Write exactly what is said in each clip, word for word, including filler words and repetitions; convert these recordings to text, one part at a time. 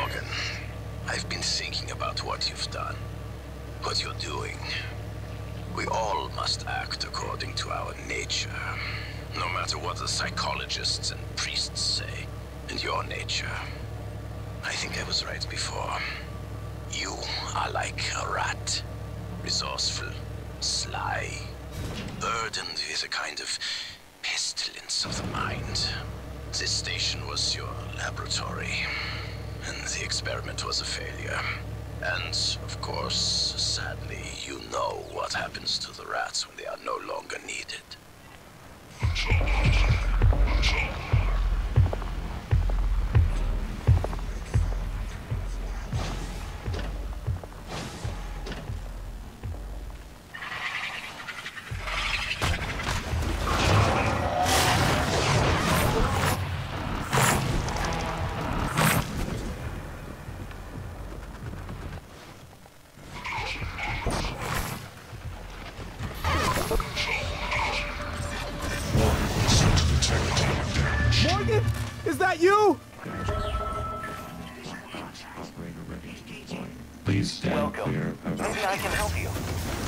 Morgan, I've been thinking about what you've done, what you're doing. We all must act according to our nature, no matter what the psychologists and priests say. And your nature, I think I was right before. You are like a rat, resourceful, sly, burdened with a kind of pestilence of the mind. This station was your laboratory, and the experiment was a failure. And, of course, sadly, you know what happens to the rats when they are no longer needed. Morgan? Is that you? Please stand Welcome. clear of Maybe I can help you.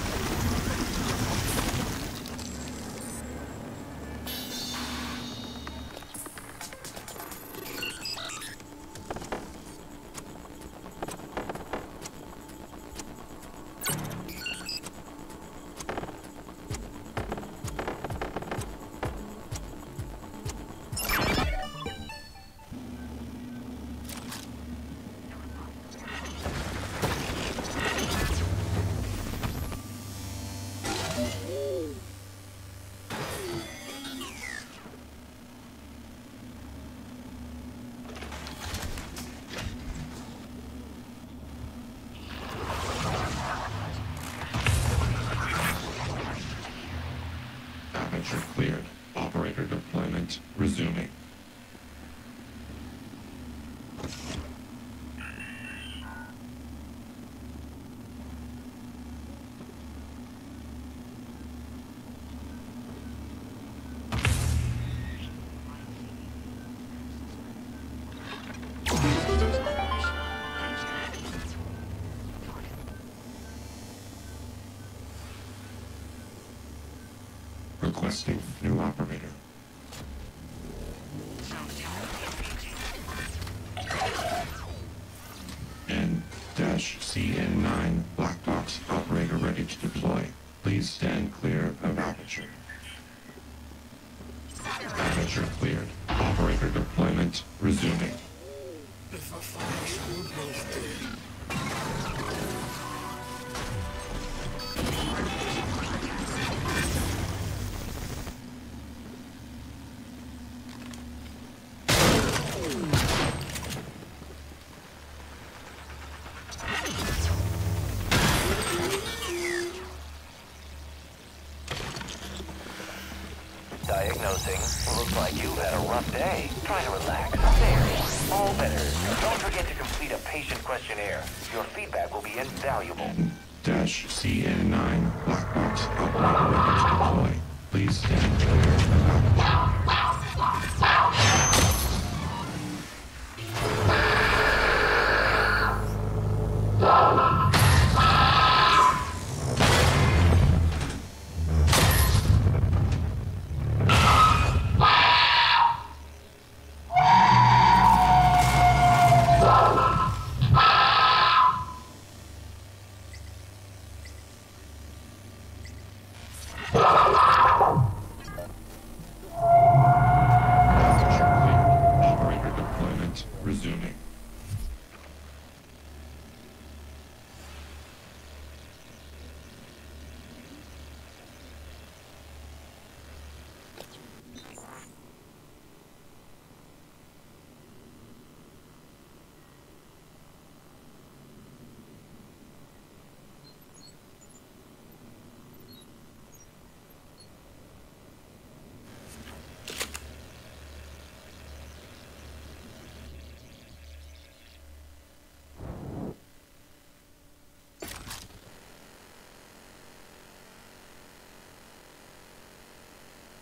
Aperture cleared. Operator deployment resuming. Requesting new operator. N C N nine black box operator ready to deploy. Please stand clear of aperture. Aperture cleared. Operator deployment resuming. Diagnosing. Looks like you've had a rough day. Try to relax. There. All better. Don't forget to complete a patient questionnaire. Your feedback will be invaluable. C N nine black box operator ready to deploy. Please stand clear of aperture. Operator deployment resuming.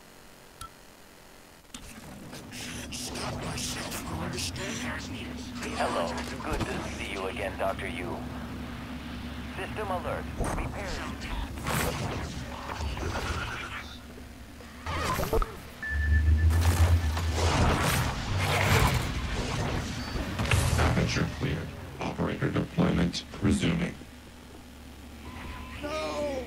Stop myself, you understand? Hello. Good to see you again, Doctor Yu. System alert. Prepare. Aperture cleared. Operator deployment resuming. No!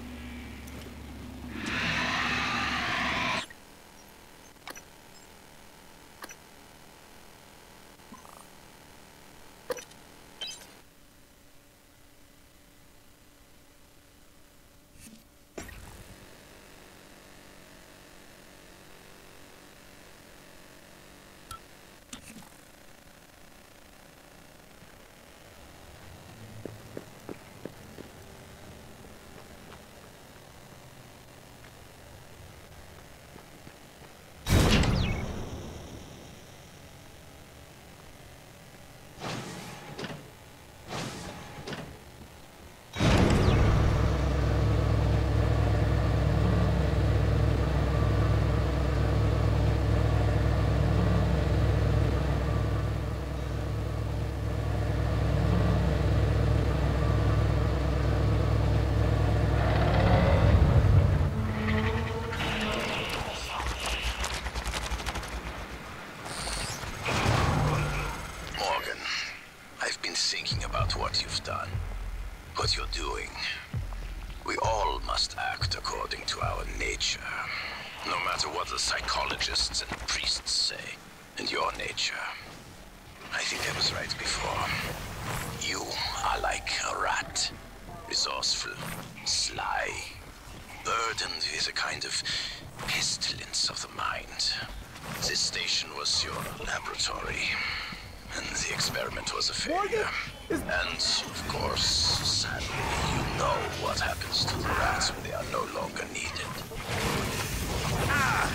What you've done, what you're doing. We all must act according to our nature, no matter what the psychologists and priests say. And your nature, I think I was right before. You are like a rat, resourceful, sly, burdened with a kind of pestilence of the mind. This station was your laboratory, and the experiment was a failure. And, of course, sadly, you know what happens to the rats when they are no longer needed. Ah!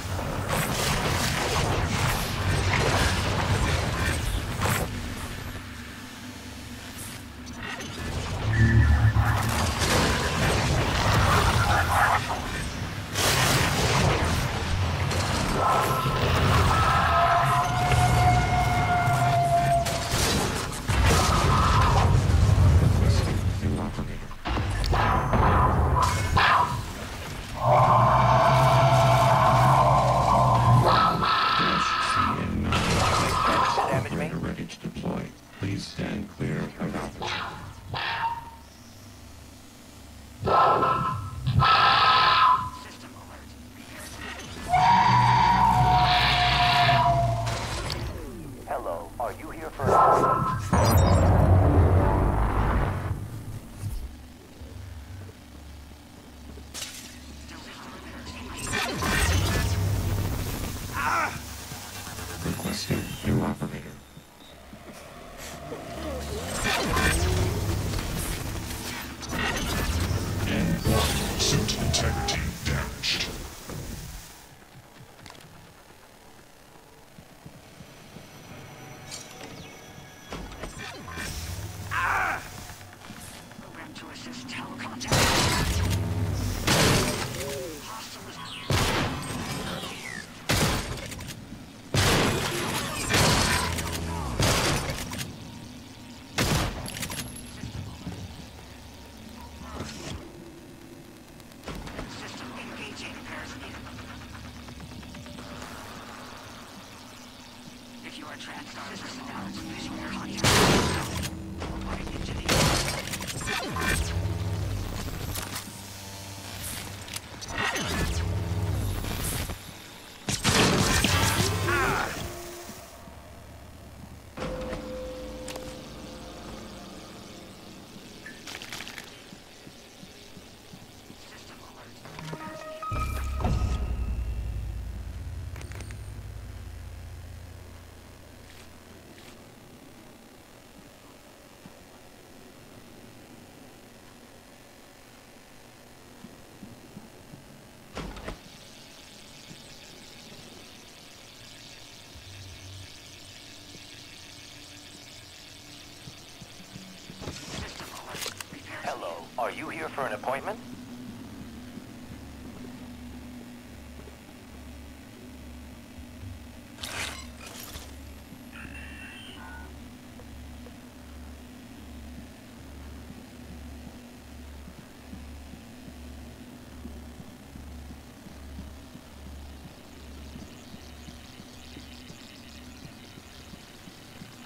Are you here for an appointment?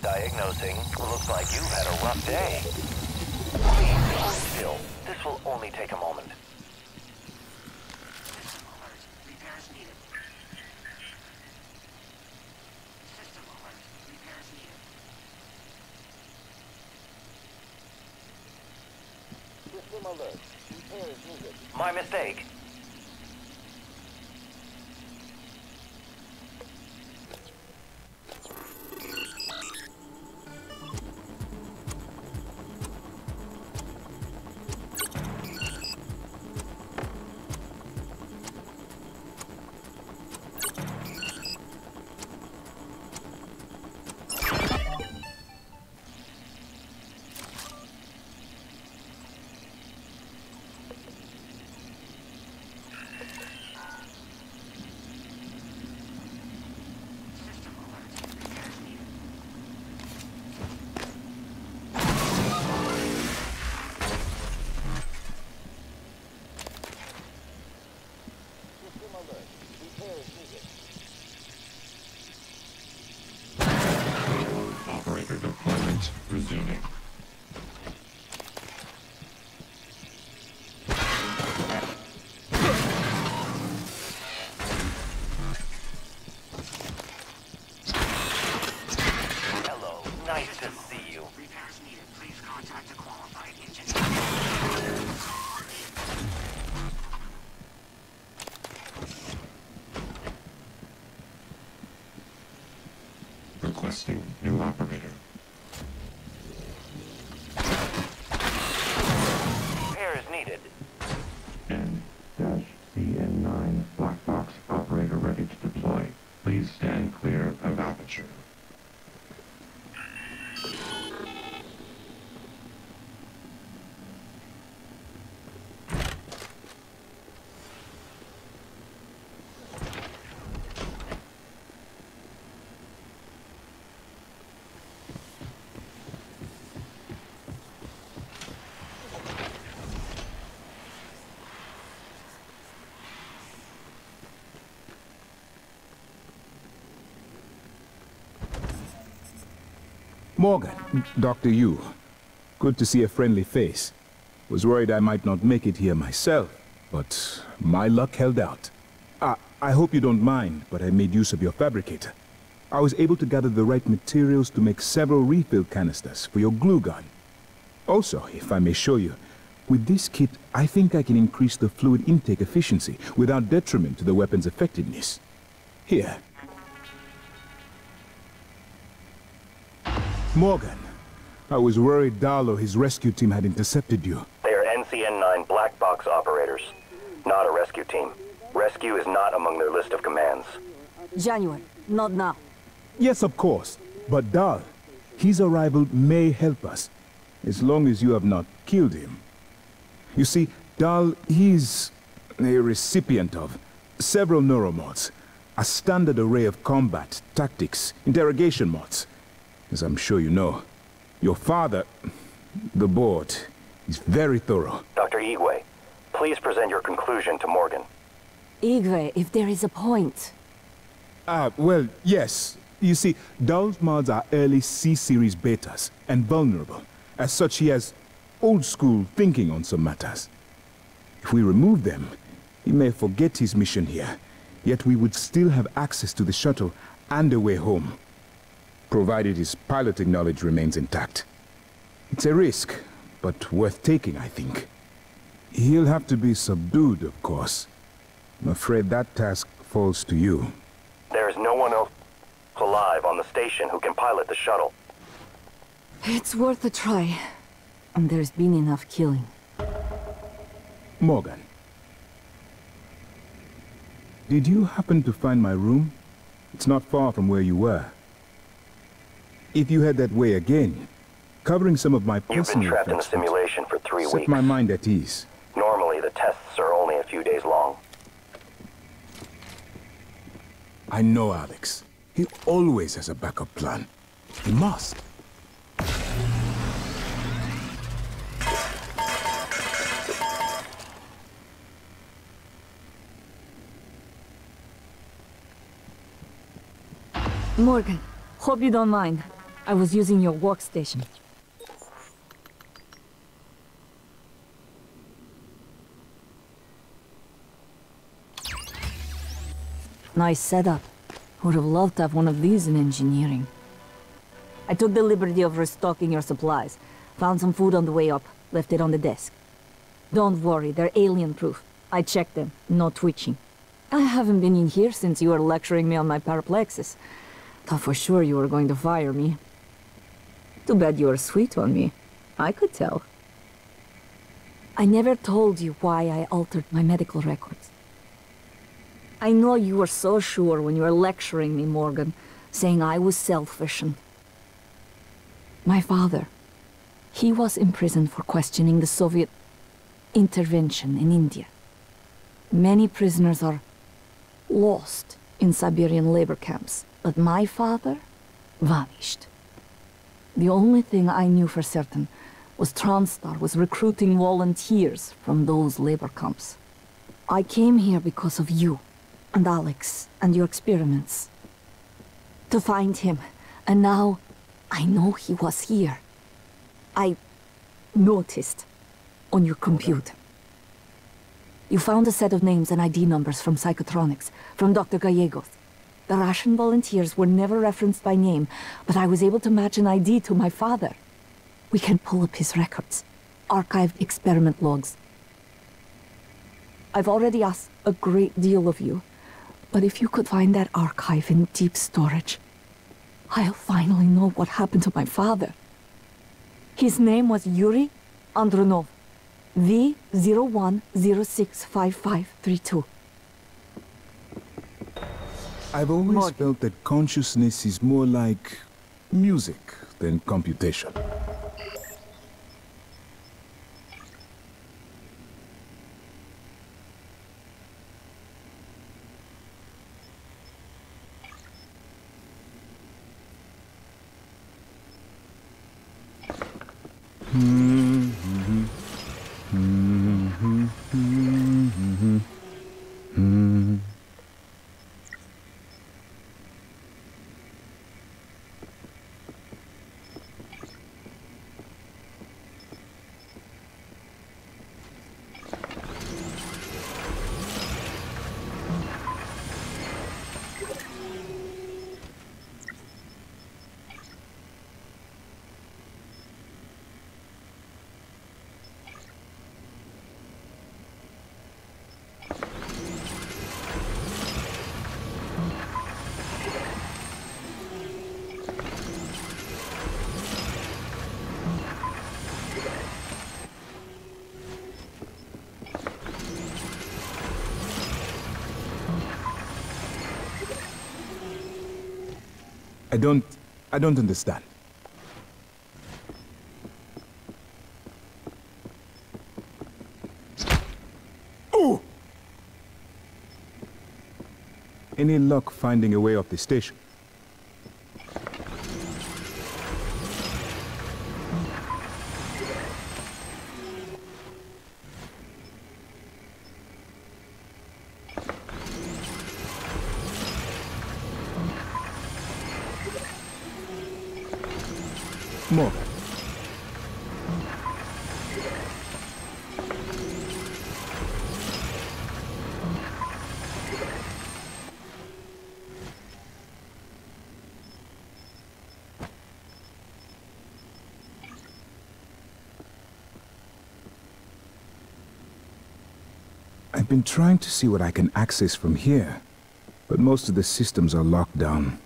Diagnosing. Looks like you've had a rough day. Please hold still. This will only take a moment. System alert. Repairs needed. System alert. Repairs needed. System alert. Repairs needed. My mistake. Operator deployment resuming. Hello, nice to see you. Repairs needed. Please contact a qualified engineer. Requesting new operator. Repairs needed. N C N nine black box operator ready to deploy. Please stand clear of aperture. Morgan, Doctor Yu. Good to see a friendly face. Was worried I might not make it here myself, but my luck held out. Ah, I hope you don't mind, but I made use of your fabricator. I was able to gather the right materials to make several refill canisters for your glue gun. Also, if I may show you, with this kit, I think I can increase the fluid intake efficiency without detriment to the weapon's effectiveness. Here. Morgan, I was worried Dahl or his rescue team had intercepted you. They are N C N nine black box operators, not a rescue team. Rescue is not among their list of commands. January, not now. Yes, of course. But Dahl, his arrival may help us, as long as you have not killed him. You see, Dahl, he's a recipient of several neuromods, a standard array of combat, tactics, interrogation mods. As I'm sure you know, your father, the board, is very thorough. Doctor Igwe, please present your conclusion to Morgan. Igwe, if there is a point. Ah, well, yes. You see, Dahl's mods are early C-series betas, and vulnerable. As such, he has old-school thinking on some matters. If we remove them, he may forget his mission here, yet we would still have access to the shuttle and a way home, provided his piloting knowledge remains intact. It's a risk, but worth taking, I think. He'll have to be subdued, of course. I'm afraid that task falls to you. There is no one else alive on the station who can pilot the shuttle. It's worth a try. And there's been enough killing. Morgan. Did you happen to find my room? It's not far from where you were. If you head that way again, covering some of my personal You've been trapped in a effects would simulation for three set weeks. my mind at ease. Normally, the tests are only a few days long. I know Alex. He always has a backup plan. He must. Morgan, hope you don't mind. I was using your workstation. Nice setup. Would have loved to have one of these in engineering. I took the liberty of restocking your supplies. Found some food on the way up. Left it on the desk. Don't worry, they're alien-proof. I checked them. No twitching. I haven't been in here since you were lecturing me on my paraplexis. Thought for sure you were going to fire me. Too bad you were sweet on me. I could tell. I never told you why I altered my medical records. I know you were so sure when you were lecturing me, Morgan, saying I was selfish and... My father, he was imprisoned for questioning the Soviet intervention in India. Many prisoners are lost in Siberian labor camps, but my father vanished. The only thing I knew for certain was TranStar was recruiting volunteers from those labor camps. I came here because of you, and Alex, and your experiments. To find him, and now I know he was here. I noticed on your computer. You found a set of names and I D numbers from Psychotronics, from Doctor Gallegos. The Russian volunteers were never referenced by name, but I was able to match an I D to my father. We can pull up his records, archived experiment logs. I've already asked a great deal of you, but if you could find that archive in deep storage, I'll finally know what happened to my father. His name was Yuri Andronov, V zero one zero six five five three two. I've always Morgan. felt that consciousness is more like music than computation. I don't... I don't understand. Ooh! Any luck finding a way off the station? More. I've been trying to see what I can access from here, but most of the systems are locked down.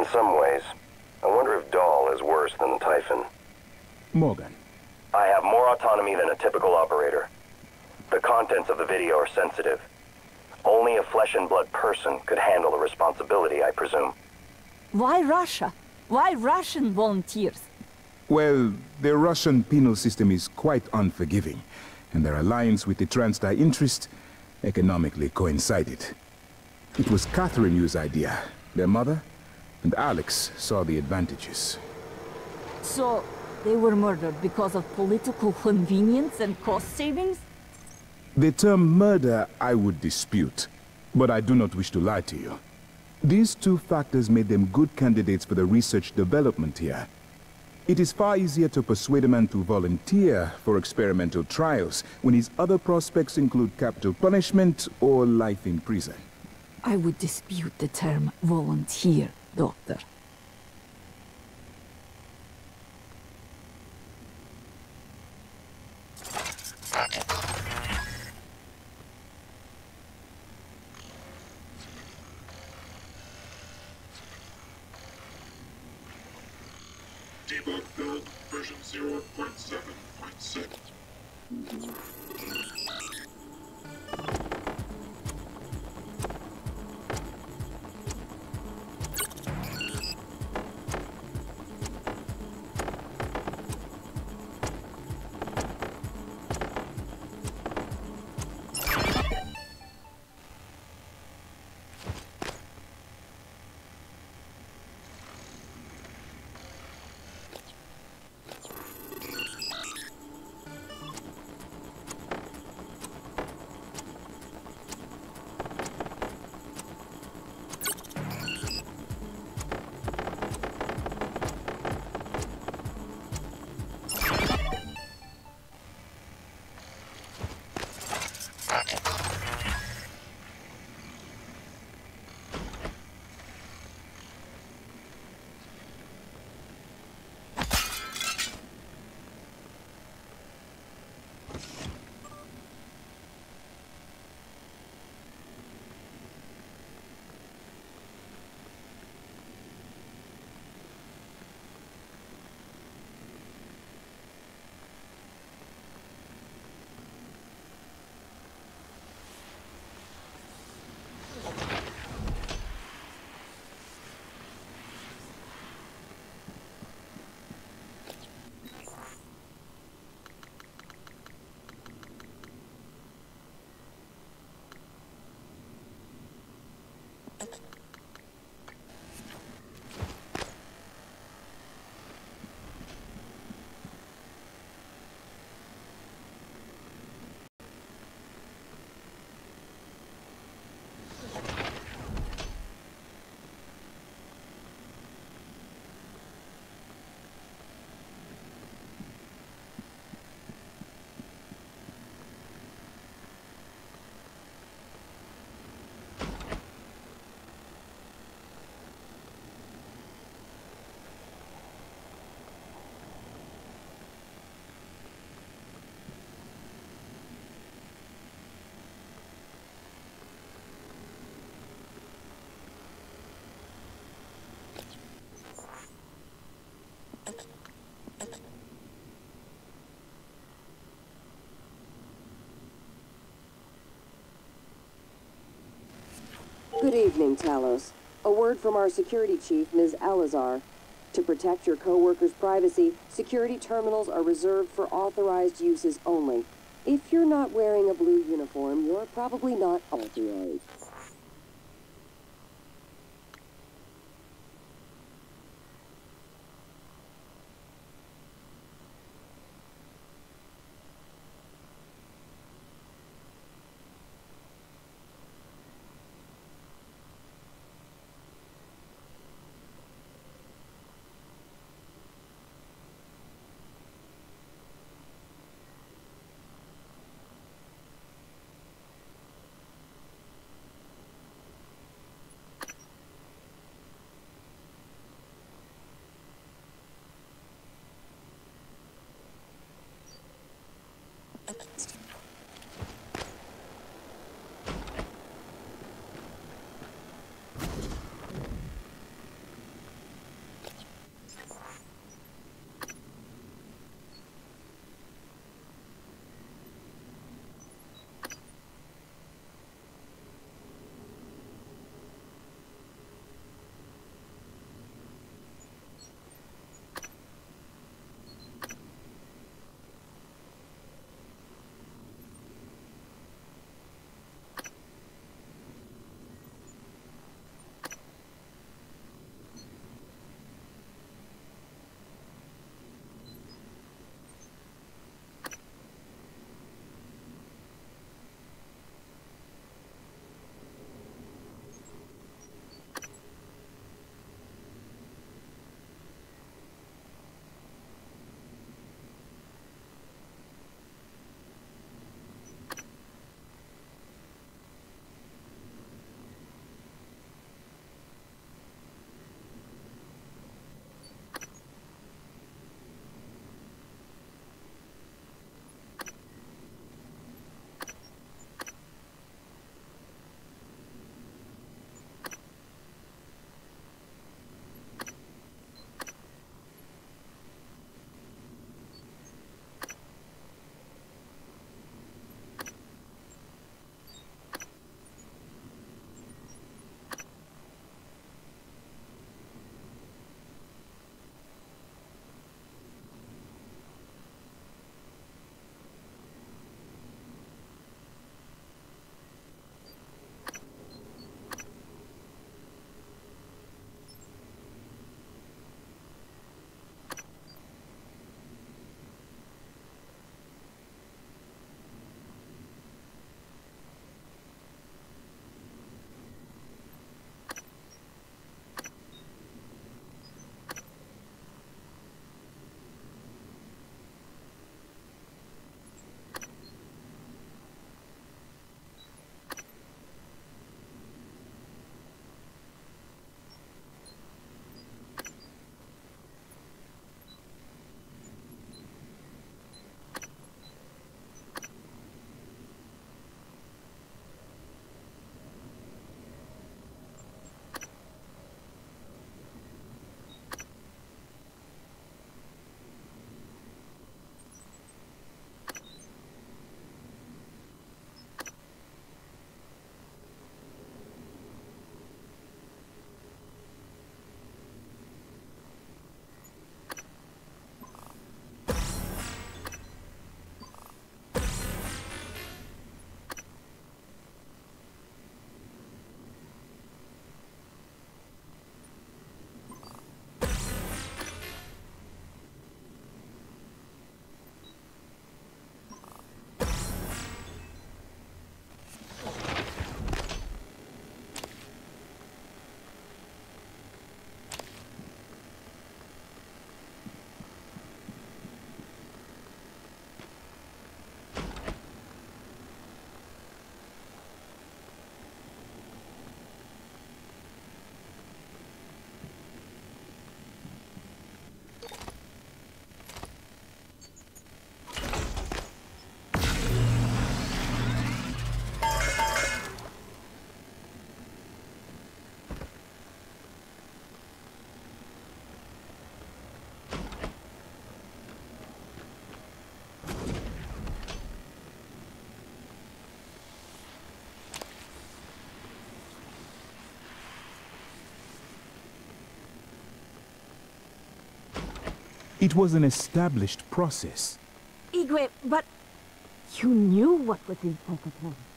some ways. I wonder if Dahl is worse than the Typhon. Morgan. I have more autonomy than a typical operator. The contents of the video are sensitive. Only a flesh and blood person could handle the responsibility, I presume. Why Russia? Why Russian volunteers? Well, the Russian penal system is quite unforgiving, and their alliance with the Transdai interest economically coincided. It was Catherine Yu's idea, their mother, and Alex saw the advantages. So, they were murdered because of political convenience and cost savings? The term murder I would dispute, but I do not wish to lie to you. These two factors made them good candidates for the research development here. It is far easier to persuade a man to volunteer for experimental trials when his other prospects include capital punishment or life in prison. I would dispute the term volunteer, Doctor. Debug build version zero point seven point six. Good evening, Talos. A word from our security chief, Miz Alazar. To protect your co-workers' privacy, security terminals are reserved for authorized uses only. If you're not wearing a blue uniform, you're probably not authorized. It was an established process. Igwe, but you knew what was in Psychotron.